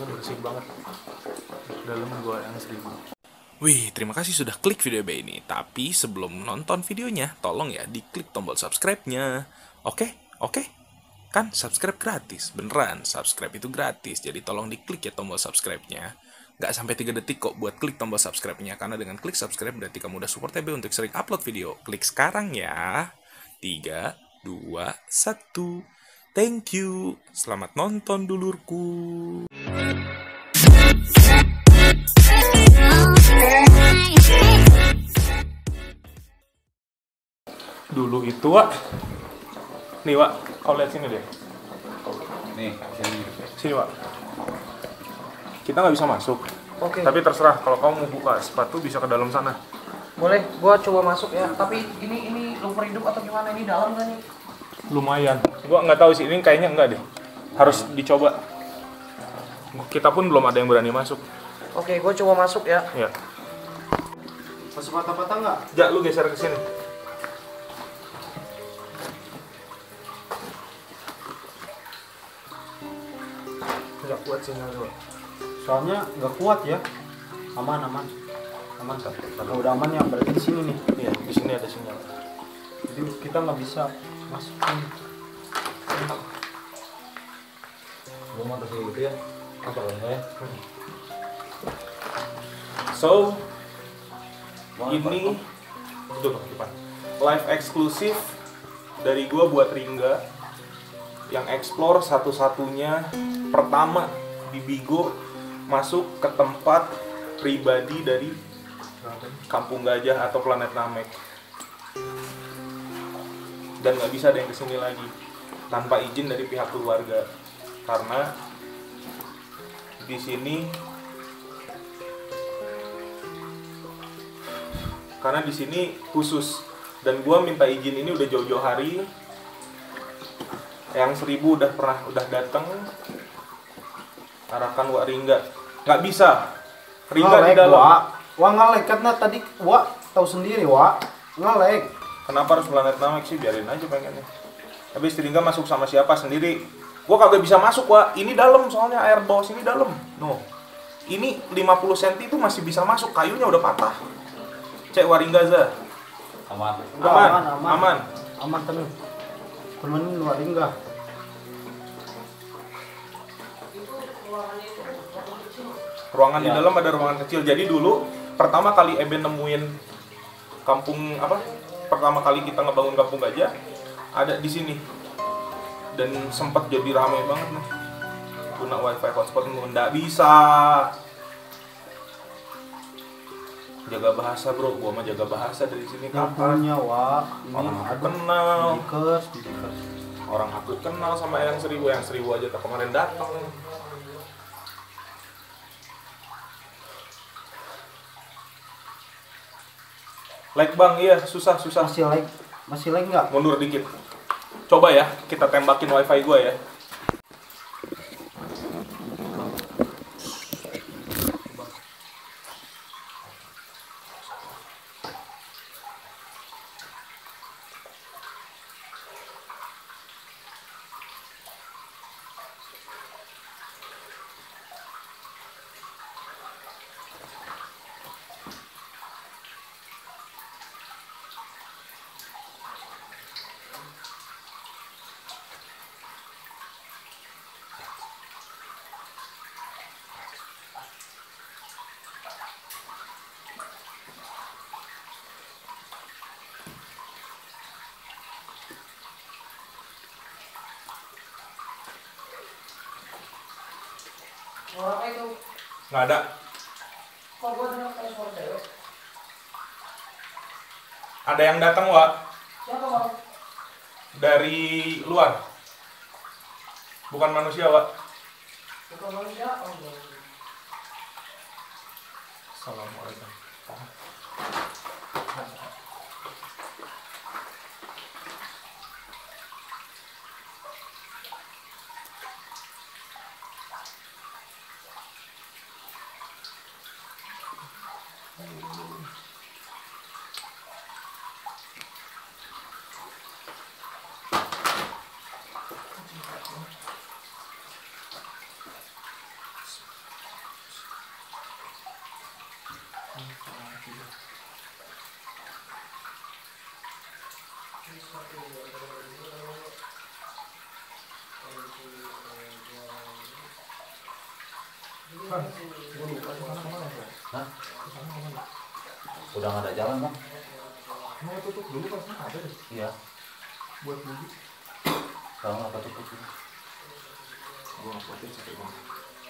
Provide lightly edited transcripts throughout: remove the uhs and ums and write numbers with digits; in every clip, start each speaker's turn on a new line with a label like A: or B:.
A: bersih banget. Dalam gua yang 1000. Wih, terima kasih sudah klik video ini. Tapi sebelum nonton videonya, tolong ya diklik tombol subscribe-nya. Oke? Oke? Kan subscribe gratis. Beneran, subscribe itu gratis. Jadi tolong diklik ya tombol subscribe-nya. Nggak sampai 3 detik kok buat klik tombol subscribe-nya. Karena dengan klik subscribe berarti kamu udah support TB untuk sering upload video. Klik sekarang ya. 3, 2, 1. Thank you. Selamat nonton dulurku. Dulu itu, Wak. Nih, Wak. Kau lihat sini deh.
B: Nih, sini.
A: Sini, Wak. Kita nggak bisa masuk.
C: Oke.
A: Tapi terserah, kalau kamu mau buka sepatu bisa ke dalam sana.
C: Boleh, gua coba masuk ya. Tapi ini lumper hidup atau gimana? Ini dalam kan nih?
A: Lumayan. Gua nggak tahu sih, ini kayaknya enggak deh. Harus dicoba. Kita pun belum ada yang berani masuk.
C: Oke, gua coba masuk ya.
A: Ya.
C: Masuk patah-patah nggak?
A: Jak, lu geser ke sini. Nggak kuat sinyal lu.
D: Soalnya nggak kuat ya. Aman kan? Kalau udah aman ya berarti di sini nih.
A: Iya, di sini ada sinyal.
D: Jadi kita nggak bisa masuk ini.
B: Lu mau terus gitu ya? Apa ya?
A: So, ini tuh depan. Live eksklusif dari gua buat Ringga yang explore satu-satunya pertama di Bigo masuk ke tempat pribadi dari Kampung Gajah atau Planet Namek. Dan nggak bisa ada yang kesini lagi tanpa izin dari pihak keluarga karena di sini khusus dan gua minta izin ini udah jauh-jauh hari. Yang 1000 udah datang arahkan Wak Ringga nggak bisa Ringga di dalam.
D: Wah ngelek karena tadi tahu sendiri ngelek.
A: Kenapa harus Planet Namek sih? Biarin aja pengennya. Tapi Ringga masuk sama siapa sendiri? Gua kagak bisa masuk, Wak. Ini dalam soalnya air bawah sini dalam. No. Ini 50 cm itu masih bisa masuk, kayunya udah patah. Cek Waringga za.
B: Aman.
D: Aman temen. Temenin luar Ringga.
A: Ruangan di dalam ada ruangan kecil. Jadi dulu pertama kali Eben nemuin kampung pertama kali kita ngebangun Kampung Gajah ada di sini. Dan sempat jadi ramai banget nih. Guna wifi hotspot nggak bisa. Jaga bahasa bro, gua mah jaga bahasa dari sini
D: Yang
A: kapan?
D: punya ini
A: Orang aku kenal.
D: Dikers.
A: Orang aku kenal sama yang 1000 aja tak kemarin datang. Like bang, iya susah.
D: Masih like nggak?
A: Mundur dikit. Coba ya, kita tembakin wifi gua ya.
C: Suara apa itu?
A: Nggak ada.
C: Kok gua dengar kayak suara cewek?
A: Ada yang datang, Wak.
C: Siapa bang?
A: Dari luar. Bukan manusia, Wak.
C: Bukan manusia. Oh,
A: Assalamualaikum.
B: Bang, gua lupa kesana kemana ya?
E: Hah?
B: Kesana kemana?
E: Udah nggak ada jalan bang?
B: Mau tutup dulu kan sana ada deh.
E: Iya.
B: Buat budi.
E: Kalau nggak tutup ini.
B: Gua nggak kuatin capek banget.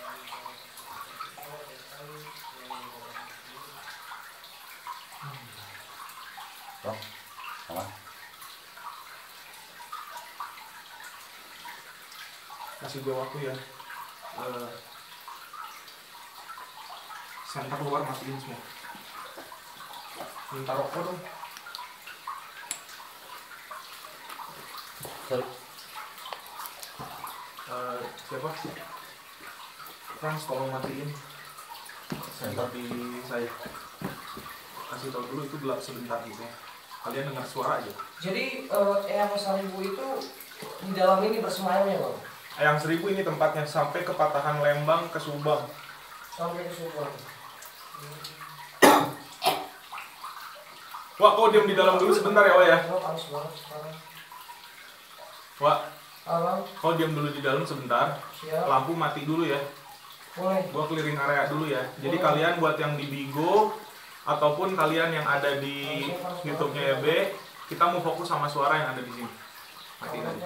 E: Bang, aman?
B: Kasih gua waktu ya. Senter luar matiin semua. Minta rokok dong.
E: Sorry.
B: Siapa? Frans, tolong matiin. Senter di saya. Kasih tahu dulu itu gelap sebentar gitu ya. Kalian dengar suara aja.
C: Jadi Eyang Seribu itu di dalam ini bersemayam ya bang?
B: Eyang Seribu ini tempatnya sampai ke Patahan Lembang ke Subang.
C: Sampai ke Subang.
B: Wah, kau diam di dalam dulu sebentar ya, Wak ya.
C: Oh, panas banget sekarang.
B: Wak,
C: Abang,
B: kau diam dulu di dalam sebentar.
C: siap.
B: Lampu mati dulu ya.
C: Boleh.
B: Gua clearing area dulu ya. Jadi kalian buat yang di Bigo ataupun kalian yang ada di YouTube-nya YB, kita mau fokus sama suara yang ada di sini. Matiin aja.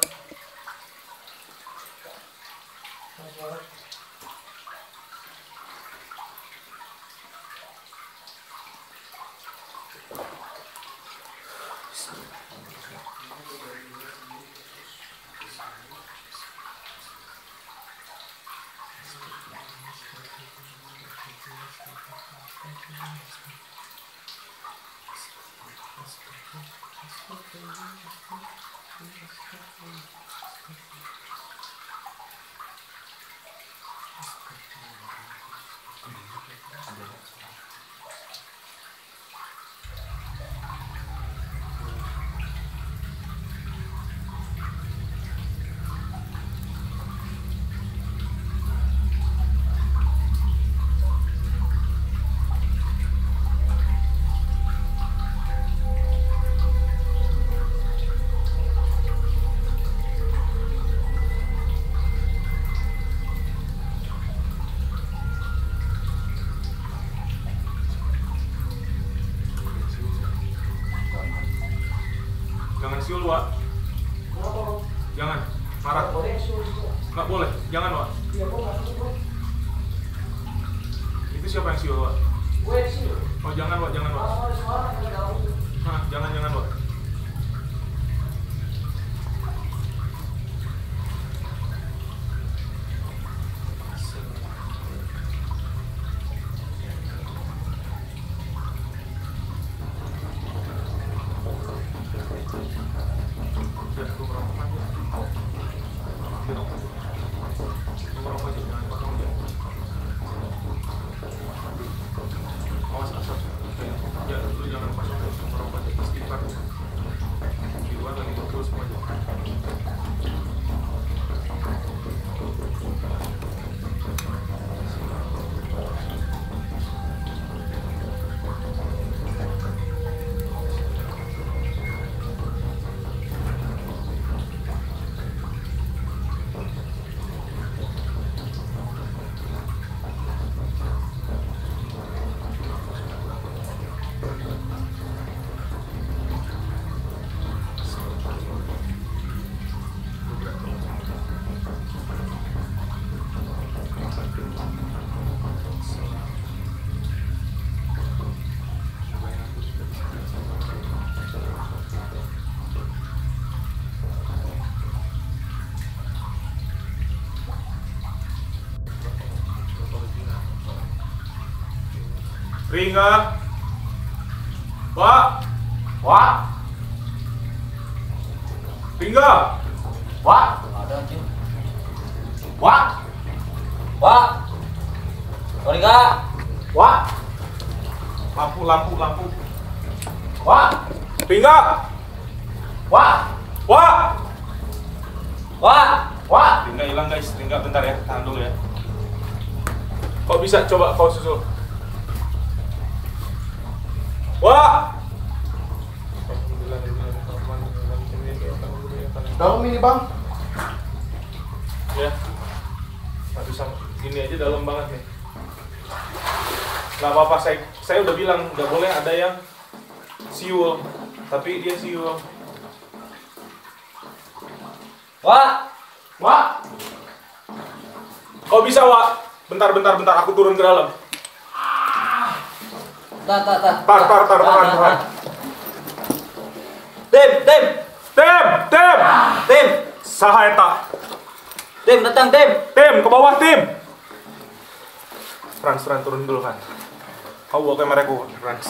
B: Jangan siul, Wak. Jangan. Marah. Nggak boleh. Jangan, Wak. Itu siapa yang siul, Wak? Oh, jangan, Wak. Jangan, Wak. Nah, jangan, Wak. Ringga. Wak.
E: Wah,
B: Ringga.
E: wah, ada anjing. Wah, wah, sorry kak. Wah,
B: Lampu.
E: wah,
B: Ringga.
E: wah,
B: Wak.
E: wah, wah.
B: Ringga hilang, guys. Ringga bentar ya. Tahan dulu ya. Kok bisa? Coba kau susul. Wah. Dalam ini bang.
A: Ya. Aduh, sama gini aja dalam banget nih. Nggak apa-apa, saya udah bilang nggak boleh ada yang siul, tapi dia siul.
E: Wak!
A: Wak! Kok bisa, Wak? Bentar, aku turun ke dalam.
E: Tar.
A: Tahan. Tim! Saha eta?
E: Tim, datang, Tim!
A: Tim, ke bawah, Tim! Frans, turun dulu kan. Kau bawa kameraku, Frans.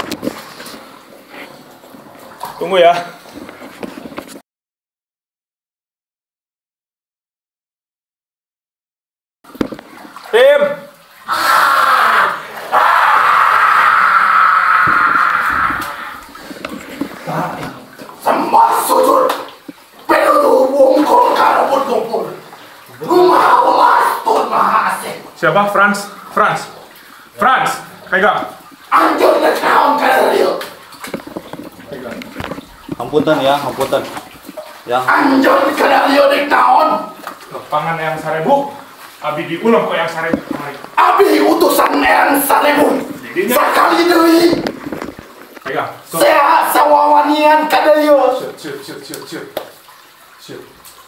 A: Tunggu ya. Tim!
F: Sembah sujud penuh bungkul karabut kumpul Rumah Allah Tuhan Maha Asih
A: Siapa? Frans, pegang.
F: Anjur ngekaon karil
D: Ampunten ya.
F: Anjur karil dikaon
A: Lepangan yang 1000. Abi diulang kok yang 1000 kemarin.
F: Abi utusan yang 1000 Sekali deui
A: Pegang.
F: Sehat sawawanian kadalieu
A: Shoot.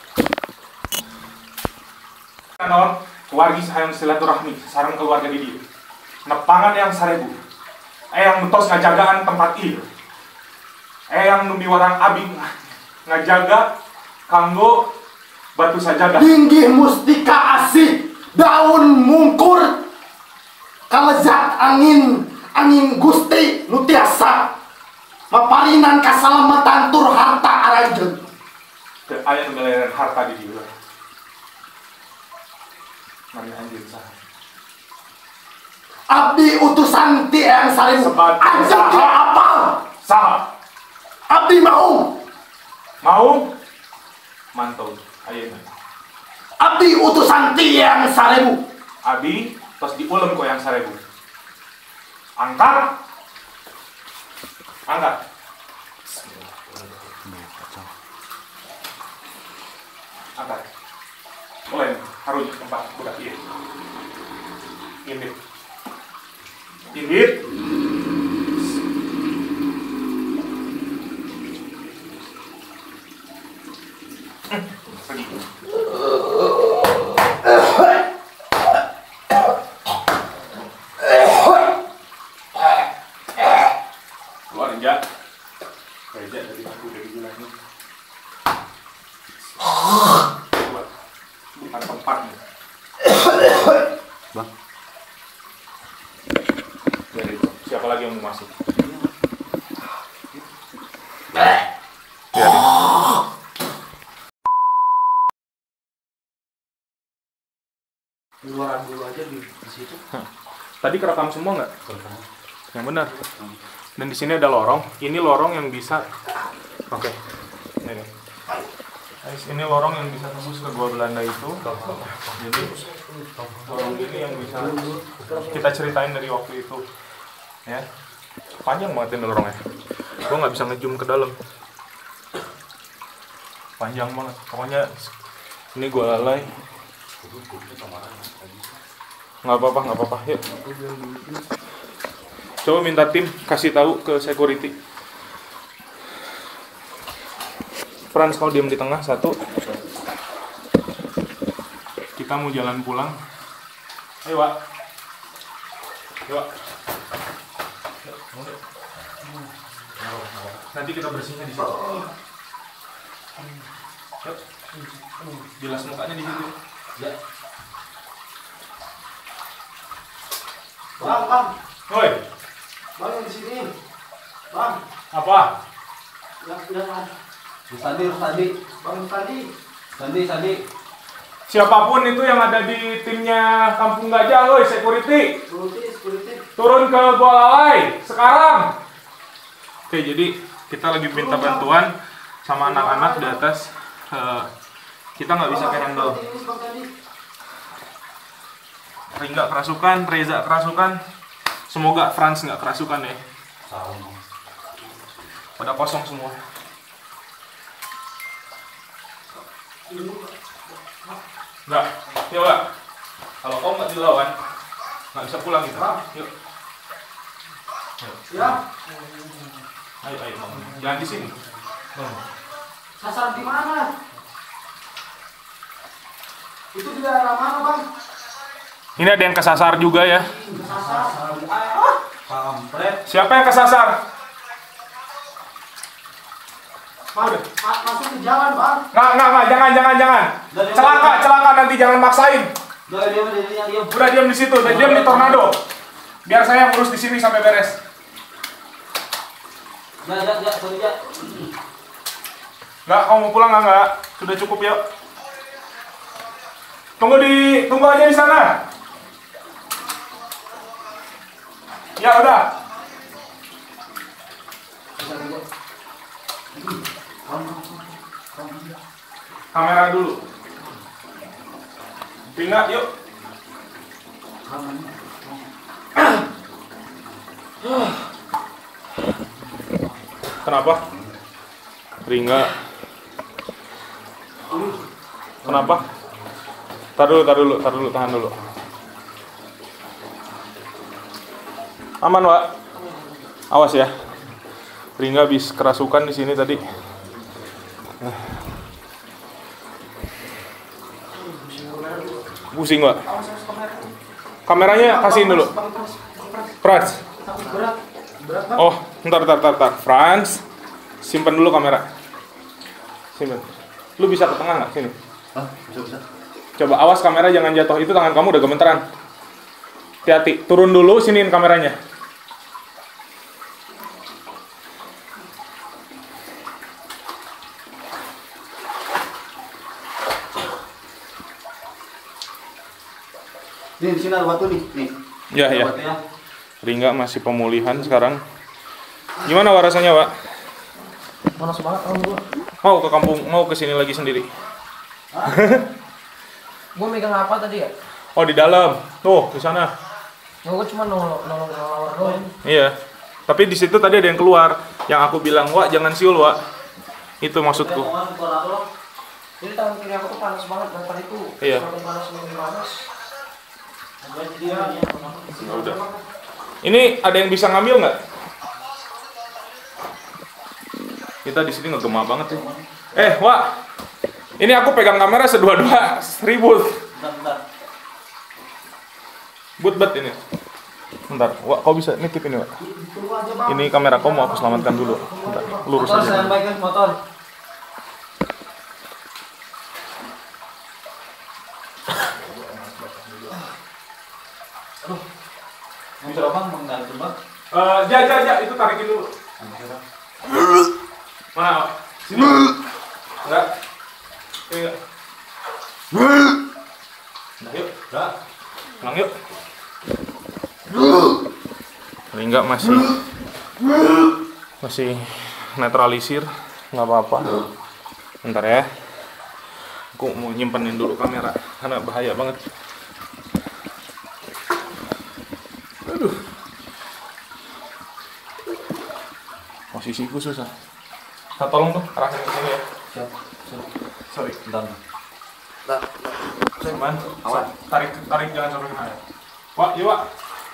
A: Non, keluarga sayang silaturahmi sareng keluarga di dia. Nepangan yang 1000. Yang mentos ngajagaan tempat ieu. Yang nu miwarang abi ngajaga kanggo batu sajadah.
F: Linggih mustika asih daun mungkur kalezat angin gusti nu tiasa maparinan kasalamatan tur harta aranjeun
A: Teu aya nu galeran harta di dieu. Mari anjeun saha?
F: abdi utusan ti Eyang Sarimu
A: Sebagai
F: anjeun
A: saha?
F: ge apal
A: Saha?
F: abdi mau
A: Mantau ayeuna.
F: abdi utusan ti Eyang Sarimu
A: Abi tos diulem ku yang 1000. Angkat. Angkat. Mulai harus tempat buka ieu. Indit. Pergi. Keluar Reja dari aku dari bilangnya. Keluar. Bukan tempatnya.
D: Bang.
A: Jadi, siapa lagi yang mau masuk?
C: Luaran dulu aja di situ.
A: Tadi kerekam semua nggak? Yang benar. Dan di sini ada lorong. Ini lorong yang bisa. Oke. Ini. Guys, ini lorong yang bisa tembus ke Gua Belanda itu. Jadi lorong ini yang bisa kita ceritain dari waktu itu. Ya. Panjang banget ini lorongnya. Gua nggak bisa ngezoom ke dalam. Panjang banget. Pokoknya ini gua lalai. Nggak apa-apa. Yuk. Coba minta tim kasih tahu ke security. Frans, kau diam di tengah satu. Kita mau jalan pulang. Ayo, Wak. Nanti kita bersihnya di situ. Yuk. Bilas mukanya di situ. Ya.
F: bang
A: Hoi,
F: bang yang di sini bang
A: apa?
F: yang
E: Rusadi.
F: bang
E: Sandi.
A: Siapapun itu yang ada di timnya Kampung Gajah, woi, security.
F: security
A: Turun ke Gua Lalai sekarang. Oke, jadi kita lagi minta bantuan sama anak-anak di atas. Kita nggak bisa ke handle. Ringga kerasukan, Reza kerasukan. Semoga Frans nggak kerasukan ya. Pada kosong semua.
B: Enggak, yuk Wak. Kalau kau nggak dilawan, nggak bisa pulang kita. Yuk.
C: Ya.
B: Ayo, Bang. Jangan di sini.
C: Sasar di mana? Itu di daerah mana, Bang?
B: Ini ada yang kesasar juga ya.
E: Kampret.
B: Siapa yang kesasar?
C: Masuk ke jalan, Bang.
B: Nggak, jangan. Celaka nanti, jangan maksain.
E: Diam.
B: Udah diam di situ, udah diam di tornado. Biar saya ngurus di sini sampai beres.
E: Sorry, ya.
B: Nggak, kamu mau pulang nggak? Sudah cukup ya. Tunggu aja di sana. Ya udah. Kamera dulu. Tinggal yuk. Kenapa? Ringga. Kenapa? Tar dulu, tahan dulu. Aman, Wak. Awas ya. Ringga habis kerasukan di sini tadi. Pusing, Wak. Kameranya kasihin dulu. Frans. Oh, ntar. Frans, simpan dulu kamera. Simpan. Lu bisa ke tengah nggak? Sini.
E: Bisa.
B: Coba awas kamera jangan jatuh. Itu tangan kamu udah gemeteran. Hati-hati. Turun dulu, siniin kameranya.
E: Nih, di sini ada batu nih. Nih.
B: Ya.
E: Batu ya.
B: Ringga masih pemulihan sekarang. Gimana Wak rasanya, Wak?
C: Panas banget tahun gua.
B: Mau ke kampung, mau ke sini lagi sendiri?
C: Gua megang apa tadi ya?
B: Oh, di dalam. Tuh, di sana.
C: Gua cuma nolong doang.
B: Iya. Tapi di situ tadi ada yang keluar. Yang aku bilang, Wak, jangan siul, Wak. Itu maksudku.
C: Jadi tangan kiri aku tuh panas banget dan tadi tuh
B: Iya.
C: semakin panas.
B: Ya udah. Ini ada yang bisa ngambil nggak? Kita di sini ngegema banget sih. Wak. Ini aku pegang kamera sedua-dua ribut.
E: Bentar.
B: But ini. Bentar, Wak, kau bisa nitip ini, Wak. Ini kamera kau mau aku selamatkan dulu. Bentar, lurus
E: Motor
B: aja.
E: saya baikkan motor. Motor abang mengganggu bang.
B: Ja, itu tarikin dulu. Mana, Wak? Sini. Enggak. Enggak. Nah, yuk.
E: Udah.
B: Pulang yuk. Ringga masih netralisir, nggak apa-apa. Bentar ya. Aku mau nyimpenin dulu kamera karena bahaya banget. Aduh. Posisiku susah. Nah, tolong tuh arahin ke sini ya.
E: Siap.
B: Sorry.
E: Bentar.
B: Aman. Tarik jangan sampai kena. Wak, yuk, Wak.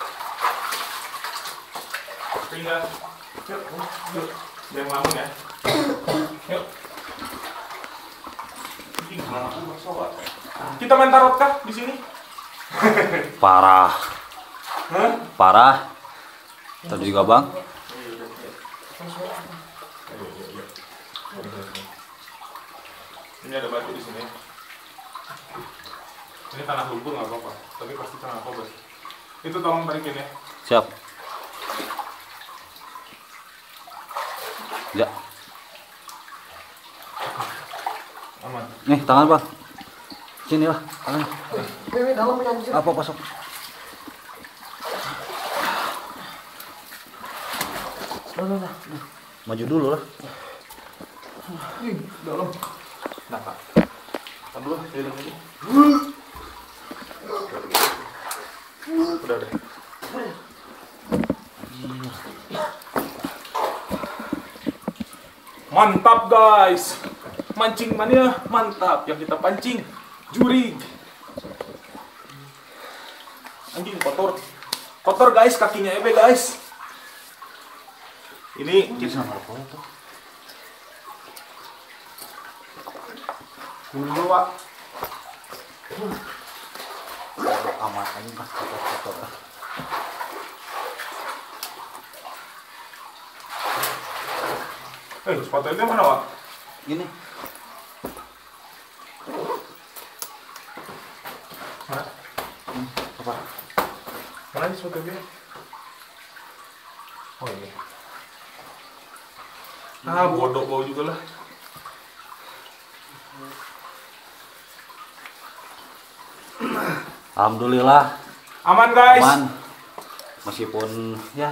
B: Tinggal. Yuk. Jangan ngelamun ya. Yuk. Kita main tarot kah di sini?
E: Parah.
B: Hah?
E: Parah. Tadi juga bang.
B: Ini ada batu di sini. Ini tanah lumpur nggak apa-apa, tapi pasti tanah kobas. Itu tolong tarikin ya.
E: Siap. Ya.
B: Aman.
E: Nih tangan bang. Sini lah tangan.
C: Ini dalam anjir.
E: Apa pasok? Maju dulu lah.
B: Dalam. Nah, Pak. Dulu, di dalam ini. Udah. Mantap, guys. Mancing mania mantap yang kita pancing. Jurig. Anjing kotor. Kotor guys kakinya Ebe guys. Ini kita minum dulu Pak.
E: Amat aja mas kotor-kotor.
B: Sepatu itu mana Pak?
E: Gini.
B: Mana? Apa? Mana nih sepatu ini? Oh ini. Bodoh bau juga lah.
E: Alhamdulillah
B: Aman guys.
E: aman. Meskipun ya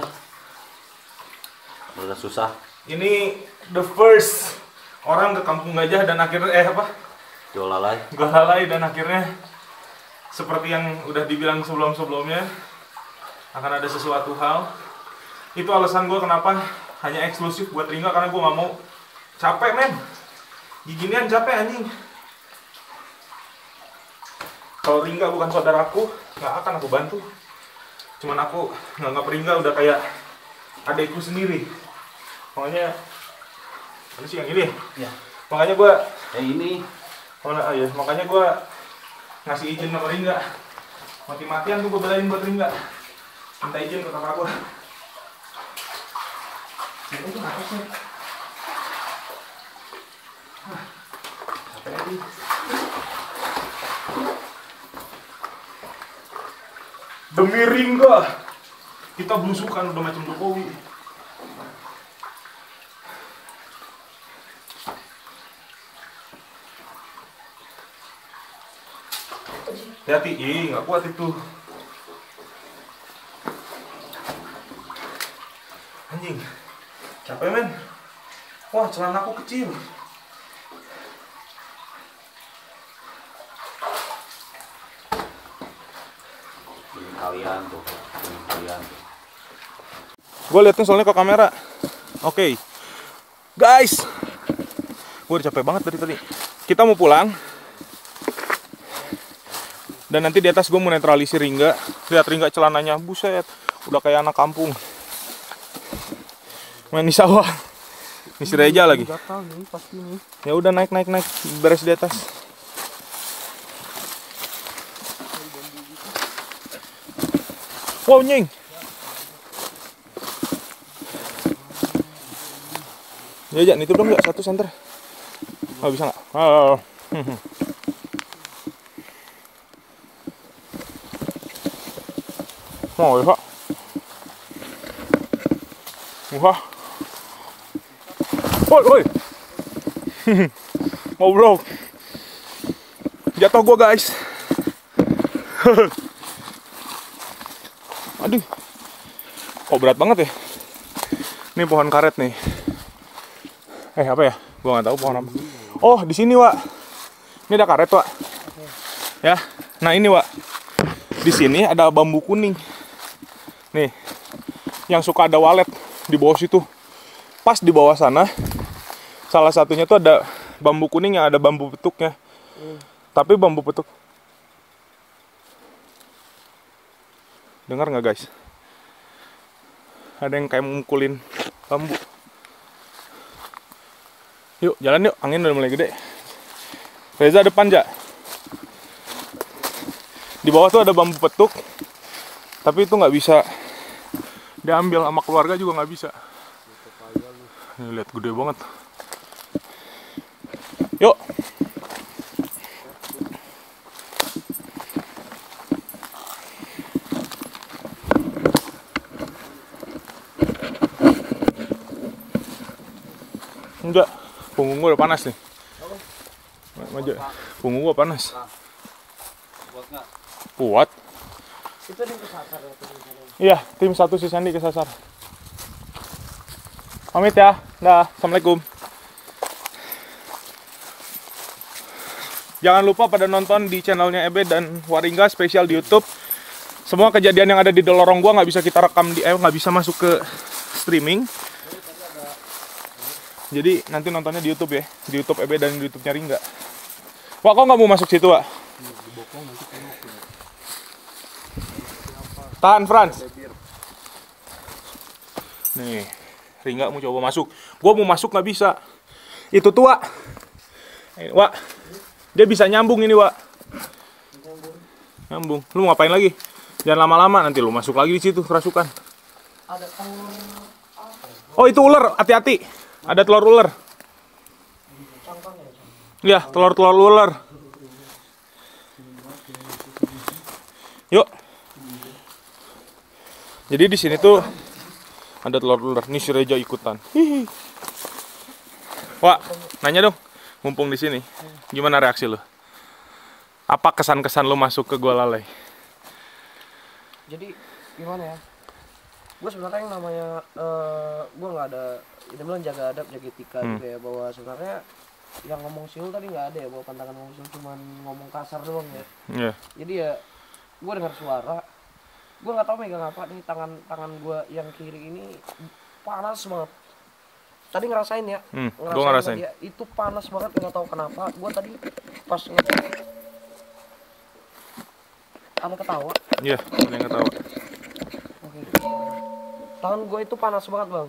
E: udah susah.
B: Ini the first orang ke Kampung Gajah dan akhirnya
E: Jual lalai.
B: lalai dan akhirnya seperti yang udah dibilang sebelum-sebelumnya akan ada sesuatu hal. Itu alasan gue kenapa hanya eksklusif buat Ringga, karena gue gak mau capek men. Ginian capek anjing. Kalau Ringga bukan saudaraku, gak akan aku bantu. Cuman aku nganggap Ringga udah kayak adekku sendiri. Makanya mana sih yang ini?
E: Ya.
B: Makanya gue
E: Ini
B: makanya gue ngasih izin sama Ringga. Mati-matian tuh gue belain buat Ringga. Minta izin ke kakak gue. Ini tuh apa sih? Capek lagi. Demi Ringga, kita belusukan udah macam Jokowi. Hati-hati, nggak kuat itu. Anjing, capek men. Wah, celana aku kecil.
E: kalian tuh.
B: Gue liatin soalnya ke kamera. Oke. Guys, gue udah capek banget dari tadi. Kita mau pulang. Dan nanti di atas gue mau netralisir Ringga. Lihat Ringga celananya, buset, udah kayak anak kampung. Main di sawah. Ini si Reja lagi. Ya udah naik, beres di atas. Wow, nying. Ya, jangan itu dong, ya, satu senter. Oh, bisa nggak? Oh. Oh, ya, Pak. Wah. Oi. Ngobrol. Jatuh gua, guys. Aduh. Kok berat banget ya? Ini pohon karet nih. Apa ya? Gua nggak tahu pohon apa. Oh, di sini, Wak. Ini ada karet, Wak. Ya. Nah, ini, Wak. Di sini ada bambu kuning. Nih. Yang suka ada walet di bawah situ. Pas di bawah sana. Salah satunya tuh ada bambu kuning yang ada bambu petuknya. Tapi bambu petuk. Dengar nggak, guys? Ada yang kayak mukulin bambu. Yuk, jalan yuk. Angin udah mulai gede. Reza depan, Ja. Di bawah tuh ada bambu petuk. Tapi itu nggak bisa diambil sama keluarga juga nggak bisa. Nih, lihat gede banget. Yuk. Enggak, punggung gua udah panas nih. Maju. Punggung gua panas.
E: Kuat nggak?
B: Kuat.
C: Itu di kesasar ya.
B: Iya, tim 1 si Sandi kesasar. Pamit ya. Dah, assalamualaikum. Jangan lupa pada nonton di channelnya Ebe dan Waringga spesial di YouTube. Semua kejadian yang ada di lorong gua nggak bisa kita rekam nggak bisa masuk ke streaming. Jadi nanti nontonnya di YouTube ya, di YouTube Ebe dan di YouTube-nya Ringga. Wak, kok nggak mau masuk situ, Wak? Tahan, Frans. Nih, Ringga mau coba masuk. Gua mau masuk nggak bisa. Itu tuh, Wak. Wak, dia bisa nyambung ini, Wak. Nyambung. Lu mau ngapain lagi? Jangan lama-lama, nanti lu masuk lagi di situ kerasukan. Oh, itu ular, hati-hati. Ada telur ular. Iya, telur ular. Yuk. Jadi di sini tuh ada telur ular. Nih si Reja ikutan. Hihi. Wak, nanya dong. Mumpung di sini. Gimana reaksi lu? Apa kesan-kesan lu masuk ke Gua Lalai?
C: Jadi gimana ya? Gue sebenarnya yang namanya gue nggak ada, ini bilang jaga adab, jaga etika gitu ya, bahwa sebenarnya yang ngomong siul tadi nggak ada ya, bahwa pantangan ngomong siul cuman ngomong kasar doang ya.
B: Iya.
C: Jadi ya gue dengar suara, gue nggak tahu megang apa nih, tangan gue yang kiri ini panas banget. Tadi ngerasain ya,
B: gua ngerasain.
C: dia, itu panas banget, nggak tahu kenapa. Gue tadi pas ngecek ada ketawa.
B: Iya, ada yang ketawa.
C: Oke. Tangan gue itu panas banget bang.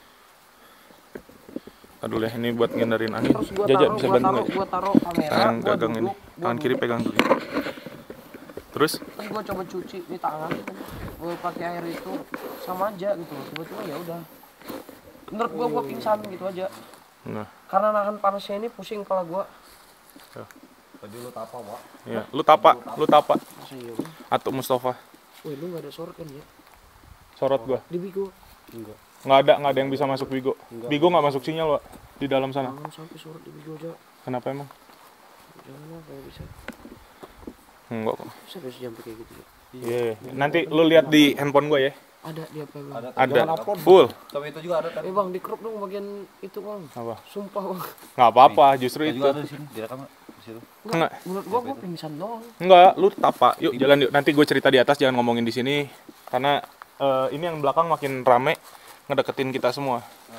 B: Aduh ya, ini buat ngindarin angin.
C: Terus gue
B: Jaja bisa bantu nggak?
C: gue taruh kamera,
B: Tangan
C: gue
B: gagang ini.
C: duduk,
B: Tangan kiri pegang dulu. Terus?
C: terus gue coba cuci di tangan, gue pakai air itu sama aja gitu. Tiba-tiba ya udah. Menurut gue pingsan gitu aja.
B: Nah,
C: Karena nahan panasnya ini pusing kepala gue.
D: Tadi lu tapa, Wak.
B: ya, lu tapa.
C: Masa iya?
B: Atau Mustafa.
C: Wih, lu nggak ada sorot kan ya?
B: Sorot gua.
C: Di Bigo.
D: Enggak.
B: Nggak ada yang bisa masuk Bigo. Bigo nggak masuk sinyal, Wak. Di dalam sana.
C: Jangan sampai sorot di Bigo aja.
B: Kenapa emang?
C: Jangan lah kalau bisa.
B: Enggak kok.
C: Bisa sampai kayak gitu ya.
B: Iya. Nanti lu lihat di handphone gua ya.
C: Ada di apa bang?
B: Ada. Full.
E: Tapi itu juga ada kan?
C: Bang, di crop dong bagian itu bang.
B: Apa?
C: Sumpah bang.
B: Nggak apa-apa, justru
E: Itu
B: itu.
E: juga ada di sini, direkam di situ.
B: Enggak.
C: Menurut gua pingsan doang.
B: Enggak, lu tapa. Yuk jalan yuk. Nanti gue cerita di atas, jangan ngomongin di sini karena ini yang belakang makin rame ngedeketin kita semua.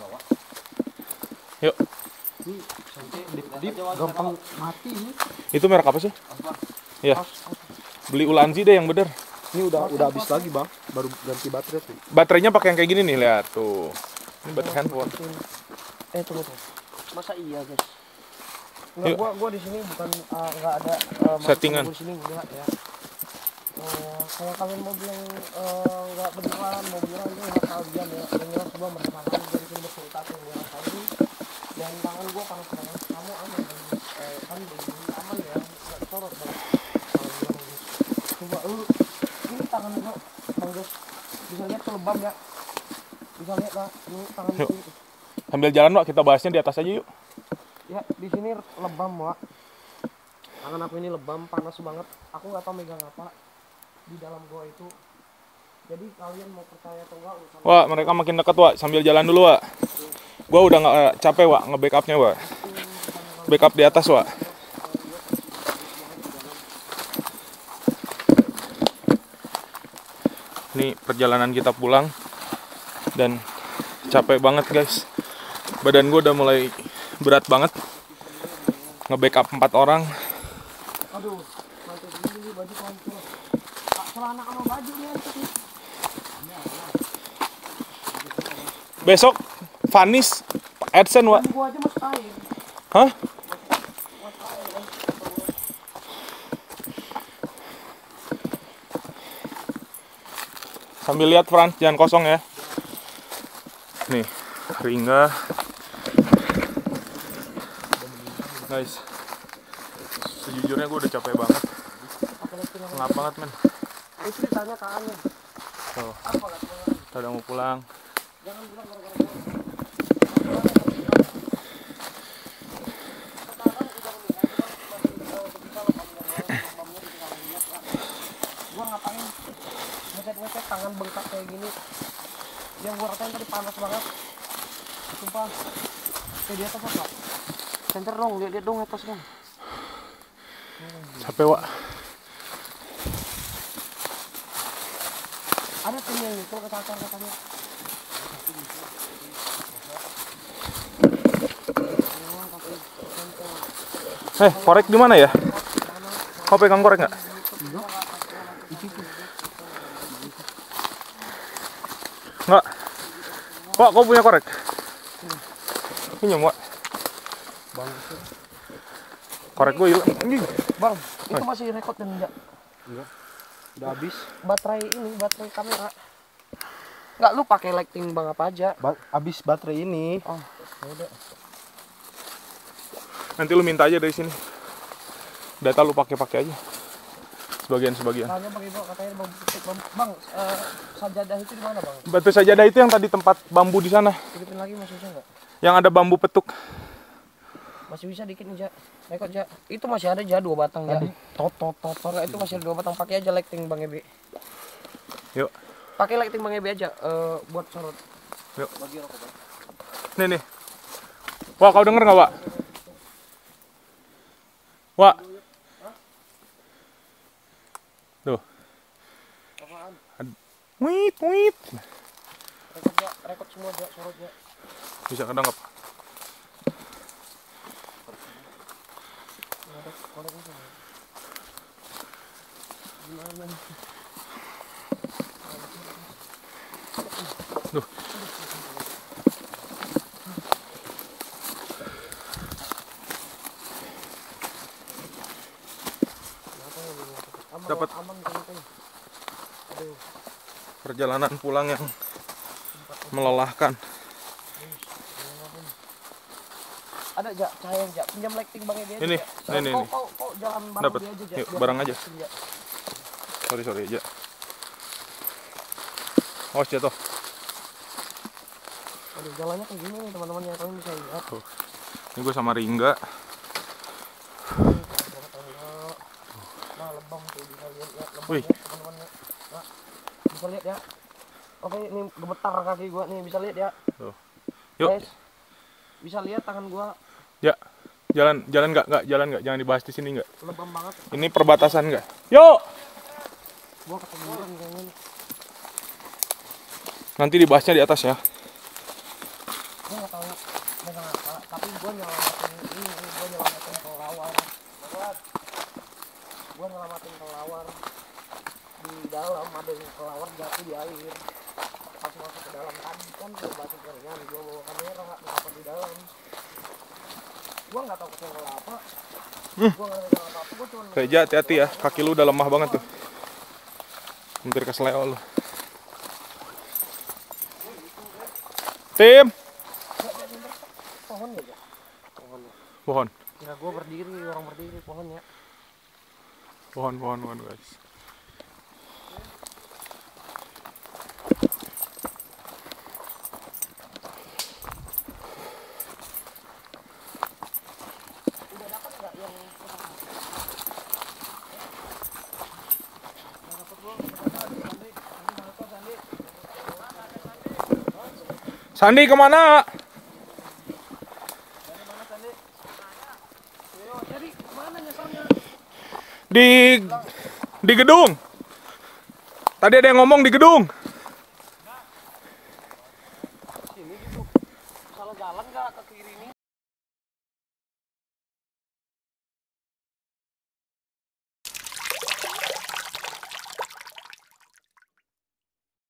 B: Yuk.
D: Dip gampang mati ini.
B: Itu merek apa sih? Ya. Beli Ulanzi deh yang bener.
D: Ini udah habis lagi, Bang. Baru ganti baterai tuh.
B: Baterainya pakai yang kayak gini nih, lihat tuh. Ini baterai handphone.
C: Tunggu. Masa iya guys? Enggak, gua di sini bukan nggak ada
B: Settingan.
C: di sini enggak ya. Kalau kalian mau bilang nggak beneran, mau bilang itu nggak kalian ya. Yang jelas gua merasakan dari sini bercerita yang gua rasain. Dan tangan gua panas banget. Kamu aman kan begini aman ya, nggak sorot banget. Coba lu ini tangan gua, bang guys, bisa lihat tuh lebam ya. Bisa lihat lah, ini tangan
B: Yuk.
C: ini.
B: Sambil jalan, Wak, kita bahasnya di atas aja yuk.
C: Ya, di sini lebam, Wak. Tangan aku ini lebam, panas banget. Aku nggak tahu megang apa di dalam gua itu. Jadi kalian mau percaya atau enggak urusan.
B: Wak, mereka makin dekat, Wak. Sambil jalan dulu, Wak. Gua udah nggak capek, Wak, nge-backupnya, Wak. Backup di atas, Wak. Ini perjalanan kita pulang dan capek banget, guys. Badan gue udah mulai berat banget. Nge-backup 4 orang.
C: Aduh, mantul ini baju mantul. Celana sama baju nih antik.
B: Besok Vanis AdSense, Wak.
C: Gua aja masuk air.
B: Hah? Sambil lihat, Frans, jangan kosong ya. Nih, Ringga. Guys, sejujurnya gue udah capek banget. Ngap banget, men.
C: Itu ditanya kakaknya.
B: Tuh,
C: Apa katanya?
B: kita udah mau pulang.
C: Jangan bilang gara-gara gua. Gua ngapain ngecek tangan bengkak kayak gini. Yang gua rasain tadi panas banget. Sumpah. Di atas apa? Center dong, lihat dong atas dong.
B: Capek, Wak.
C: Ada tim yang itu kesasar katanya.
B: Korek di mana ya? Kau pegang korek nggak? Nggak. Wak, kau punya korek? Pinjam, Wak. Korek gue hilang.
C: Bang, itu masih rekod dan enggak?
D: Udah habis.
C: Baterai kamera. Enggak, lu pakai lighting bang apa aja?
D: Habis baterai ini.
C: Oh, ya udah.
B: Nanti lu minta aja dari sini. Data lu pakai aja. Sebagian.
C: Tanya bang Ibu, katanya bang, sajadah itu di mana bang?
B: Batu sajadah itu yang tadi tempat bambu di sana.
C: Hidupin lagi masih bisa nggak?
B: Yang ada bambu petuk.
C: Masih bisa dikit nih, Ja. Rekod, Ja. Itu masih ada, Ja, 2 batang, Ja. Tot. Itu masih ada 2 batang. Pakai aja lighting Bang Ebe.
B: Yuk.
C: Pakai lighting Bang Ebe aja buat sorot.
B: Yuk. Nih. Wah, kau denger nggak, Wak? Wak. Tuh.
C: Apaan?
B: Wit.
C: Rekod, Ja. Rekod semua, Ja. Sorot, Ja.
B: Bisa kadang apa? Duh. Dapat perjalanan pulang yang melelahkan.
C: Ada, Ja, cahaya, Ja. Pinjam lighting Bang Ebe aja.
B: Ini,
C: Ja.
B: ini.
C: Kau jalan bareng
B: Dapat.
C: dia aja, Ja.
B: Yuk,
C: Biar
B: bareng
C: dia
B: aja.
C: lighting, Ja.
B: Sorry aja. Oh, jatuh.
C: Aduh, jalannya kayak gini nih teman-teman ya, kalian bisa lihat.
B: Ini gue sama Ringga.
C: Nah, lebam tuh bisa lihat ya, lebam
B: Wih.
C: ya teman-teman ya. Nah, bisa lihat ya. Oke, ini gemetar kaki gua nih, bisa lihat ya.
B: Tuh. Yuk.
C: Guys, bisa lihat tangan gua
B: Ya. Jalan nggak? Jangan dibahas di sini nggak?
C: lebam banget.
B: Ini perbatasan nggak? Yuk.
C: Gua ketemuan kayaknya nih.
B: Nanti dibahasnya di atas ya.
C: Gua nggak tahu megang apa, tapi gua nyelamatin ini, gua nyelamatin kelelawar. Gua nyelamatin kelelawar. Di dalam ada kelelawar jatuh di air. Pas masuk ke dalam tadi kan gua batu keringan, gua bawa kamera nggak ngapa di dalam. Gua nggak tahu kesenggol apa. Gua nggak tahu apa-apa, gua cuma
B: Reja, hati-hati ya. Kaki lu udah lemah banget tuh. Hampir kesleo lu. Tim.
C: pohon ya, Ja?
B: Pohon.
C: Kira gua berdiri, orang berdiri pohonnya.
B: Pohon guys. Sandi kemana? Di gedung. Tadi ada yang ngomong di gedung.
C: Sini duduk. Salah jalan nggak kaki